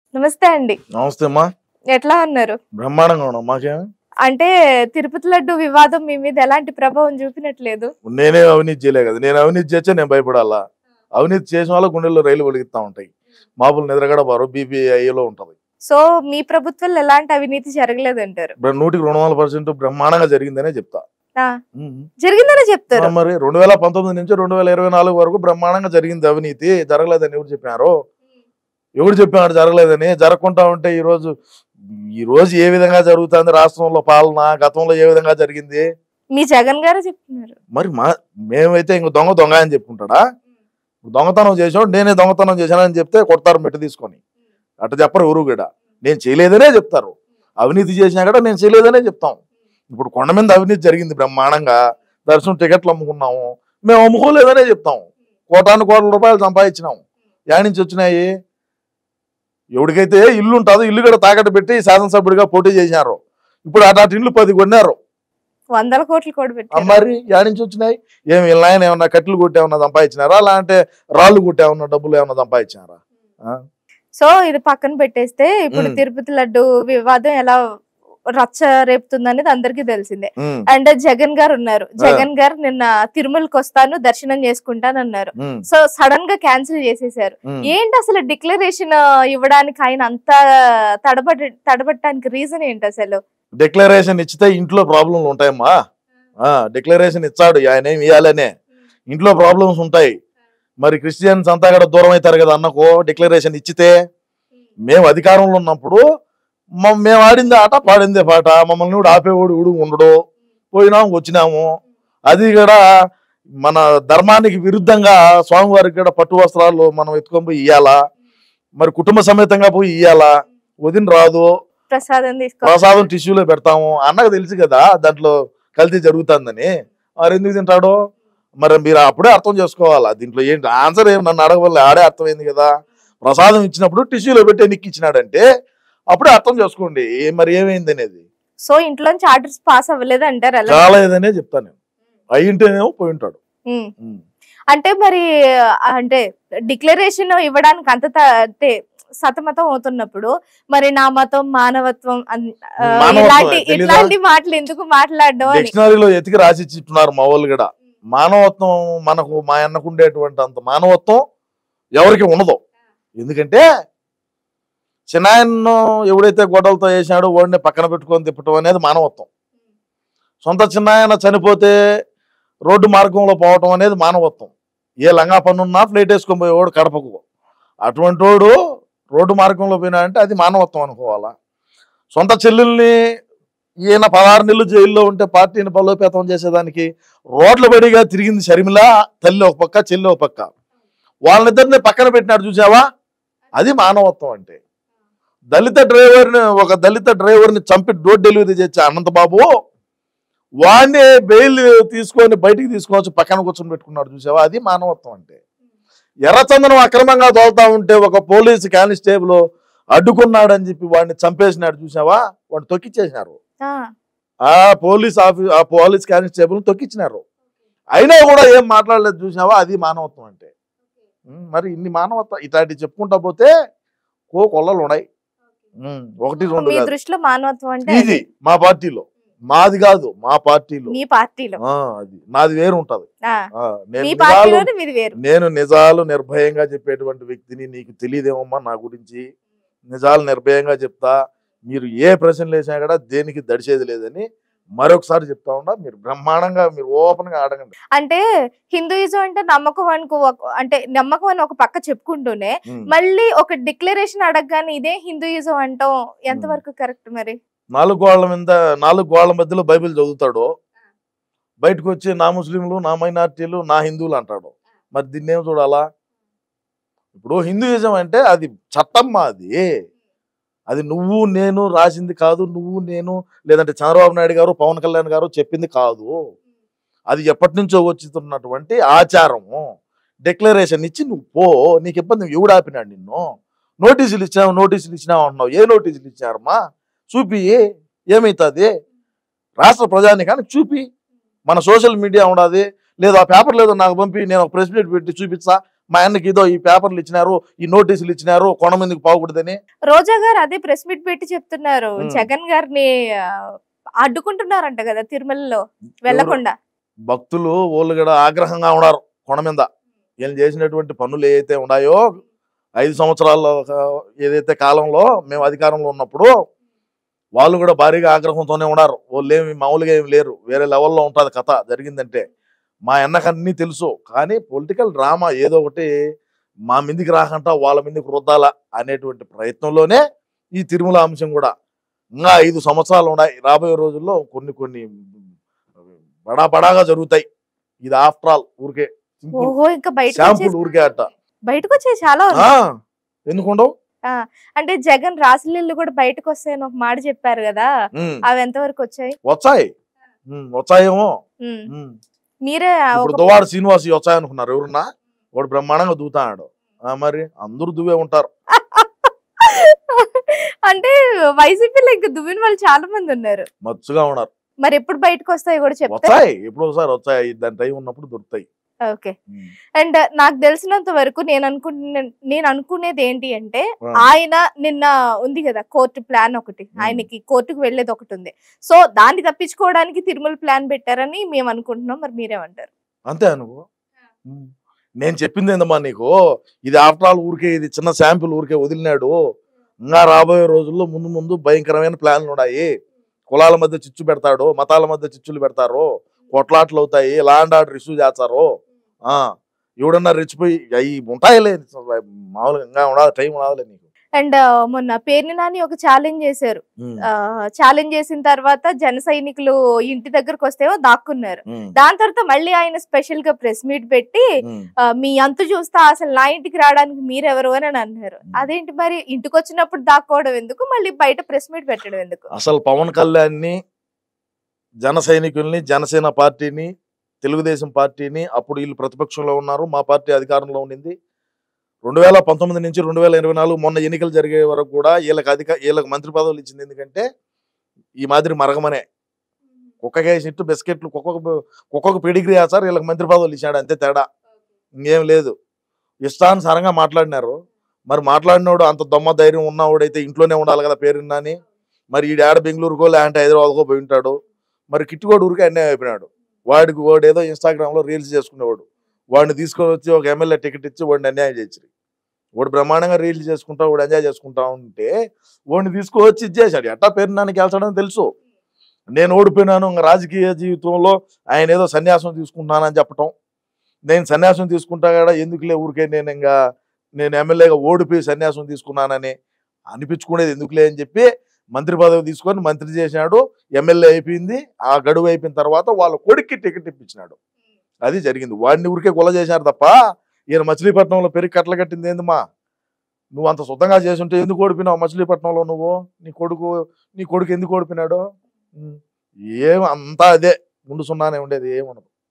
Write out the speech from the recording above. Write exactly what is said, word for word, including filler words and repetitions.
నమస్తే అండి. నమస్తే అమ్మా. ఎట్లా ఉన్నారు? బ్రహ్మాండంగా ఉన్నాం. మాకేం అంటే తిరుపతి లడ్డు వివాదం మీ మీద ఎలాంటి ప్రభావం చూపినట్లేదు. నేనే అవినీతి చేయలే కదా. నేను అవినీతి చేస్తే నేను భయపడాలా? అవినీతి చేసిన వాళ్ళ గుండెల్లో రైలు వెలిగిస్తా ఉంటాయి. మామూలు నిద్రగడ బారు బీపీఐలో ఉంటది. సో మీ ప్రభుత్వంలో ఎలాంటి అవినీతి జరగలేదు అంటారు? నూటికి రెండు వందల పర్సెంట్ బ్రహ్మాండంగా జరిగిందనే చెప్తా. జరిగిందనే చెప్తారు. మరి రెండు వేల పంతొమ్మిది నుంచి రెండు వేల ఇరవై నాలుగు వరకు బ్రహ్మాండంగా జరిగింది. అవినీతి జరగలేదని ఎవరు చెప్పినారు? ఎవరు చెప్పినాడు జరగలేదని? జరగకుండా ఉంటే ఈ రోజు ఈ రోజు ఏ విధంగా జరుగుతుంది రాష్ట్రంలో పాలన, గతంలో ఏ విధంగా జరిగింది? మీ జగన్ గారు చెప్తున్నారు. మరి మా మేమైతే ఇంక దొంగ దొంగ అని చెప్పుకుంటాడా? దొంగతనం చేసాడు, నేనే దొంగతనం చేశానని చెప్తే కొడతారు మెట్టు తీసుకొని. అట్లా చెప్పరు ఎవరు కూడా. నేను చేయలేదనే చెప్తారు. అవినీతి చేసినా కూడా నేను చేయలేదనే చెప్తాం. ఇప్పుడు కొండ మీద అవినీతి జరిగింది బ్రహ్మాండంగా. దర్శనం టికెట్లు అమ్ముకున్నాము, మేము అమ్ముకోలేదనే చెప్తాము. కోటాను కోట్ల రూపాయలు సంపాదించినాము. యాడ్ నుంచి వచ్చినాయి? ఎవరికైతే ఇల్లు ఉంటుందో ఇల్లు కూడా తాకట్టు పెట్టి శాసనసభ్యుడిగా పోటీ చేసినారు. ఇప్పుడు అటు ఇల్లు పది కొన్నారు. వందల కోట్లు కూడా పెట్టారు. మరి యాడ్ నుంచి వచ్చినాయి? ఏమి వీళ్ళని ఏమన్నా కట్టెలు కొట్టేమన్నా సంపాదించినారా, లేదంటే రాళ్ళు కొట్టేమన్నా డబ్బులు ఏమన్నా సంపాదించినారా? సో ఇది పక్కన పెట్టేస్తే ఇప్పుడు తిరుపతి లడ్డు వివాదం ఎలా రచ్చ రేపుతుంది అనేది అందరికీ తెలిసిందే. అండ్ జగన్ గారు ఉన్నారు. జగన్ గారు నిన్న తిరుమలకి వస్తాను దర్శనం చేసుకుంటాను అన్నారు. సో సడన్ గా క్యాన్సిల్ చేసేసారు. ఏంటి అసలు డిక్లరేషన్ ఇవ్వడానికి ఆయన అంత తడబడి తడబట్టడానికి రీజన్ ఏంటి అసలు? డిక్లరేషన్ ఇచ్చితే ఇంట్లో ప్రాబ్లంలు ఉంటాయమ్మా. డిక్లరేషన్ ఇచ్చాడు ఆయన, ఏమి ఇవ్వాలనే ఇంట్లో ప్రాబ్లమ్స్ ఉంటాయి. మరి క్రిస్టియన్స్ అంతా కూడా దూరం అవుతారు కదా అన్నకు. డిక్లరేషన్ ఇచ్చితే మేము అధికారంలో ఉన్నప్పుడు మేము ఆడింది ఆట, పాడిందే పాట. మమ్మల్ని కూడా ఆపేవాడు ఊడు ఉండడు. పోయినాము వచ్చినాము. అది కూడా మన ధర్మానికి విరుద్ధంగా స్వామివారికి కూడా పట్టు వస్త్రాలు మనం ఎత్తుకొని పోయి ఇయ్యాలా? మరి కుటుంబ సమేతంగా పోయి ఇయ్యాలా? వదిన రాదు. ప్రసాదం ప్రసాదం టిష్యూలో పెడతాము. అన్నకు తెలుసు కదా దాంట్లో కల్తీ జరుగుతుందని. మరి ఎందుకు తింటాడు? మరి మీరు అప్పుడే అర్థం చేసుకోవాలా. దీంట్లో ఏంటి ఆన్సర్? ఏమి నన్ను అడగవల్ల, ఆడే అర్థమైంది కదా. ప్రసాదం ఇచ్చినప్పుడు టిష్యూలో పెట్టి ఎన్నికి ఇచ్చినాడంటే అప్పుడే అర్థం చేసుకోండి మరి ఏమైంది అనేది. సో ఇంట్లోంచి ఆర్డర్స్ పాస్ అవ్వలేదు అంటారు? కాలేదనే చెప్తాను నేను. అయ్యింటేనేమో పోయి ఉంటాడు. అంటే మరి అంటే డిక్లరేషన్ ఇవ్వడానికి అంత అంటే సతమతం అవుతున్నప్పుడు మరి నా మతం మానవత్వం ఇలాంటి ఇట్లాంటి మాటలు ఎందుకు మాట్లాడడం? డిక్షనరీలో ఎతికి రాసి ఇచ్చిట్టున్నారు మా వాళ్ళు కూడా. మానవత్వం మనకు మా అన్నకు ఉండేటువంటి అంత మానవత్వం ఎవరికి ఉండదు. ఎందుకంటే చిన్నాయన్ను ఎవడైతే గొడవలతో వేసాడో వాడిని పక్కన పెట్టుకొని తిప్పటం అనేది మానవత్వం. సొంత చిన్నాయన చనిపోతే రోడ్డు మార్గంలో పోవటం అనేది మానవత్వం. ఏ లంగా పన్నున్నా ఫ్లైట్ వేసుకొని పోయేవాడు కడపకు. అటువంటి వాడు రోడ్డు మార్గంలో పోయినా అంటే అది మానవత్వం అనుకోవాలా. సొంత చెల్లెల్ని ఈయన పదహారు నెలలు జైల్లో ఉంటే పార్టీని బలోపేతం చేసేదానికి రోడ్ల బడిగా తిరిగింది షర్మిల. తల్లి ఒక పక్క, చెల్లి ఒక పక్క. వాళ్ళనిద్దరిని పక్కన పెట్టినాడు చూసావా? అది మానవత్వం అంటే. దళిత డ్రైవర్ని ఒక దళిత డ్రైవర్ని చంపి డోర్ డెలివరీ చేసే అనంతబాబు వాడిని బెయిల్ తీసుకొని బయటికి తీసుకొచ్చి పక్కన కూర్చొని పెట్టుకున్నాడు చూసావా? అది మానవత్వం అంటే. ఎర్రచందనం అక్రమంగా తోలుతా ఉంటే ఒక పోలీసు కానిస్టేబుల్ అడ్డుకున్నాడని చెప్పి వాడిని చంపేసినాడు చూసావా? వాడిని తొక్కిచ్చేసినారు. ఆ పోలీస్ ఆఫీస్ ఆ పోలీస్ కానిస్టేబుల్ తొక్కిచ్చినారు. అయినా కూడా ఏం మాట్లాడలేదు చూసావా? అది మానవత్వం అంటే. మరి ఇన్ని మానవత్వం ఇట్లాంటివి చెప్పుకుంటా పోతే కో కొల్లలు ఉన్నాయి. ఒకటి రెండు దృష్టిలో మానవత్వం అంటే ఇది మా పార్టీలో, మాది కాదు మా పార్టీలో. మీ పార్టీలో అది నాది వేరు ఉంటది. నేను నిజాలు నిర్భయంగా చెప్పేటువంటి వ్యక్తిని. నీకు తెలియదేమమ్మా నా గురించి. నిజాలు నిర్భయంగా చెప్తా. మీరు ఏ ప్రశ్నలు వేసినా కూడా దేనికి దడిచేది లేదని మరొకసారి చెప్తా ఉన్నా. మీరు బ్రహ్మాండంగా మీరు ఓపెన్ గా అడగండి. అంటే హిందూయిజం అంటే నమ్మకం అనుకో, అంటే నమ్మకం అని ఒక పక్క చెప్పుకుంటూనే మళ్ళీ ఒక డిక్లరేషన్ అడగగానే ఇదే హిందూయిజం అంటాం ఎంతవరకు కరెక్ట్? మరి నాలుగు గోళ్ల మీద నాలుగు గోళ్ల మధ్యలో బైబిల్ చదువుతాడు, బయటకు వచ్చి నా ముస్లింలు, నా మైనార్టీలు, నా హిందువులు అంటాడు. మరి దీన్ని ఏం చూడాలా? ఇప్పుడు హిందూయిజం అంటే అది చట్టమ్మా. అది అది నువ్వు నేను రాసింది కాదు. నువ్వు నేను లేదంటే చంద్రబాబు నాయుడు గారు, పవన్ కళ్యాణ్ గారు చెప్పింది కాదు. అది ఎప్పటి నుంచో వచ్చుతున్నటువంటి ఆచారము. డిక్లరేషన్ ఇచ్చి నువ్వు పో, నీకు ఇబ్బంది. ఎవడు ఆపినాడు నిన్ను? నోటీసులు ఇచ్చావు, నోటీసులు ఇచ్చినావు అంటున్నావు. ఏ నోటీసులు ఇచ్చారమ్మా? చూపి. ఏమవుతుంది? రాష్ట్ర ప్రజానికానికి చూపి. మన సోషల్ మీడియా ఉండదు, లేదా ఆ పేపర్ లేదో నాకు పంపి నేను ఒక ప్రెస్ మీట్ పెట్టి చూపించా. మా అన్నకి ఇదో ఈ పేపర్లు ఇచ్చినారు, ఈ నోటీసులు ఇచ్చినారు, కొండ మందికి పోకూడదని. రోజా గారు అదే ప్రెస్ మీట్ పెట్టి చెప్తున్నారు, జగన్ గారిని అడ్డుకుంటున్నారంట కదా తిరుమలలో వెళ్లకుండా. భక్తులు వాళ్ళు కూడా ఆగ్రహంగా ఉన్నారు కొండ మీద. వీళ్ళు చేసినటువంటి పనులు ఏవైతే ఉన్నాయో ఐదు సంవత్సరాల్లో ఏదైతే కాలంలో మేము అధికారంలో ఉన్నప్పుడు వాళ్ళు కూడా భారీగా ఆగ్రహంతోనే ఉన్నారు. వాళ్ళు ఏమి మామూలుగా ఏమి లేరు, వేరే లెవెల్లో ఉంటుంది కథ జరిగిందంటే. మా అన్నకు అన్నీ తెలుసు, కానీ పొలిటికల్ డ్రామా ఏదో ఒకటి మా మీదికి రాకుండా వాళ్ళ మీదకి రుద్దాలా అనేటువంటి ప్రయత్నంలోనే ఈ తిరుమల అంశం కూడా. ఇంకా ఐదు సంవత్సరాలు ఉన్నాయి, రాబోయే రోజుల్లో కొన్ని కొన్ని బడా బడాగా జరుగుతాయి. ఇది ఆఫ్టర్ ఆల్ ఊరికే శాంపుల్ ఊరికే అట్ట బయటకు వచ్చే చాలా ఎందుకుండవు. అంటే జగన్ రాసలీళ్ళు కూడా బయటకు వస్తాయని ఒక మాట చెప్పారు కదా, అవి ఎంత వరకు వచ్చాయి? వచ్చాయి వచ్చాయేమో. మీరే దువాడు శ్రీనివాస్ వచ్చాయి అనుకున్నారు ఎవరున్నా? వాడు బ్రహ్మాండంగా దూతాడు, మరి అందరూ దువ్వే ఉంటారు. అంటే వైసీపీలో ఇంకా దువ్విన వాళ్ళు చాలా మంది ఉన్నారు, మచ్చుగా ఉన్నారు. మరి ఎప్పుడు బయటకు వస్తాయి కూడా చెప్తాయి? వస్తాయి, ఎప్పుడు ఒకసారి వచ్చాయి, దాని టైం ఉన్నప్పుడు దొరుకుతాయి. ఓకే. అండ్ నాకు తెలిసినంత వరకు నేను అనుకుంటున్నా నేను అనుకునేది ఏంటి అంటే, ఆయన నిన్న ఉంది కదా కోర్టు ప్లాన్ ఒకటి, ఆయనకి కోర్టుకు వెళ్లేది ఒకటి ఉంది. సో దాన్ని తప్పించుకోవడానికి తిరుమల ప్లాన్ పెట్టారని మేము అనుకుంటున్నాం. మరి మీరేమంటారు? అంతే అనుకో, నేను చెప్పింది ఏందమ్మా నీకు, ఇది ఆఫ్టర్ ఆల్ ఊరికే, ఇది చిన్న శాంపుల్ ఊరికే వదిలినాడు. ఇంకా రాబోయే రోజుల్లో ముందు ముందు భయంకరమైన ప్లాన్లు ఉన్నాయి. కులాల మధ్య చిచ్చు పెడతాడు, మతాల మధ్య చిచ్చులు పెడతారు, కొట్లాట్లు అవుతాయి, ల్యాండ్ ఆర్డర్ ఇష్యూ చేస్తారు. ఆ ఎవడన్నా రెచ్చిపోయి అవి ఉంటాయిలే, మామూలుగా ఉండాలి, టైం ఉండాలి నీకు. అండ్ మొన్న పేర్ని నాని ఒక ఛాలెంజ్ చేశారు. ఛాలెంజ్ చేసిన తర్వాత జన సైనికులు ఇంటి దగ్గరకు వస్తేవో దాక్కున్నారు. దాని తర్వాత మళ్ళీ ఆయన స్పెషల్ గా ప్రెస్ మీట్ పెట్టి మీ అంతు చూస్తా అసలు నా ఇంటికి రావడానికి మీరెవరు అని అన్నారు. అదేంటి మరి, ఇంటికి వచ్చినప్పుడు దాక్కోవడం ఎందుకు, మళ్ళీ బయట ప్రెస్ మీట్ పెట్టడం ఎందుకు? అసలు పవన్ కళ్యాణ్ ని, జన సైనికుల్ని, జనసేన పార్టీని, తెలుగుదేశం పార్టీని, అప్పుడు వీళ్ళు ప్రతిపక్షంలో ఉన్నారు, మా పార్టీ అధికారంలో ఉండింది. రెండు వేల పంతొమ్మిది నుంచి రెండు వేల ఇరవై నాలుగు మొన్న ఎన్నికలు జరిగే వరకు కూడా వీళ్ళకి అధిక వీళ్ళకి మంత్రి పదవులు ఇచ్చింది. ఎందుకంటే ఈ మాదిరి మరగమనే కుక్కకేసిట్టు బిస్కెట్లు కుక్కకు కుక్కకు పెడిగ్రీ వేస్తారు, వీళ్ళకి మంత్రి పదవులు ఇచ్చాడు, అంతే తేడా, ఇంకేం లేదు. ఇష్టానుసారంగా మాట్లాడినారు. మరి మాట్లాడినోడు అంత దొమ్మ ధైర్యం ఉన్నవాడైతే ఇంట్లోనే ఉండాలి కదా పేరున్నాని. మరి ఈ ఆడ బెంగళూరుకో లేదంటే హైదరాబాద్కో పోయి ఉంటాడు. మరి కిట్టుకోడు ఊరికే అన్యాయం అయిపోయినాడు. వాడికి వాడు ఏదో ఇన్స్టాగ్రామ్లో రీల్స్ చేసుకునేవాడు, వాడిని తీసుకొని వచ్చి ఒక ఎమ్మెల్యే టికెట్ ఇచ్చి వాడిని అన్యాయం చేసి, వాడు బ్రహ్మాండంగా రీల్స్ చేసుకుంటా వాడు ఎంజాయ్ చేసుకుంటా ఉంటే వాడిని తీసుకొచ్చి ఇచ్చేసాడు. ఎట్టా పేరు నానికి గెలిచడం తెలుసు. నేను ఓడిపోయినాను, ఇంకా రాజకీయ జీవితంలో ఆయన ఏదో సన్యాసం తీసుకుంటున్నానని చెప్పటం, నేను సన్యాసం తీసుకుంటా కూడా ఎందుకులే ఊరికే, నేను ఇంకా నేను ఎమ్మెల్యేగా ఓడిపోయి సన్యాసం తీసుకున్నానని అనిపించుకునేది ఎందుకులే అని చెప్పి మంత్రి పదవి తీసుకొని మంత్రి చేసినాడు. ఎమ్మెల్యే అయిపోయింది, ఆ గడువు అయిపోయిన తర్వాత వాళ్ళ కొడుక్కి టికెట్ ఇప్పించినాడు. అది జరిగింది. వాడిని ఊరికే కొల చేశారు తప్ప ఈయన మచిలీపట్నంలో పెరిగి కట్టలు కట్టింది ఏందమ్మా? నువ్వు అంత శుద్ధంగా చేసి ఉంటే ఎందుకు ఓడిపోయినావు మచిలీపట్నంలో? నువ్వు నీ కొడుకు నీ కొడుకు ఎందుకు ఓడిపోయినాడు? ఏం అంతా అదే, ముందు సున్నానే ఉండేది, ఏముండదు.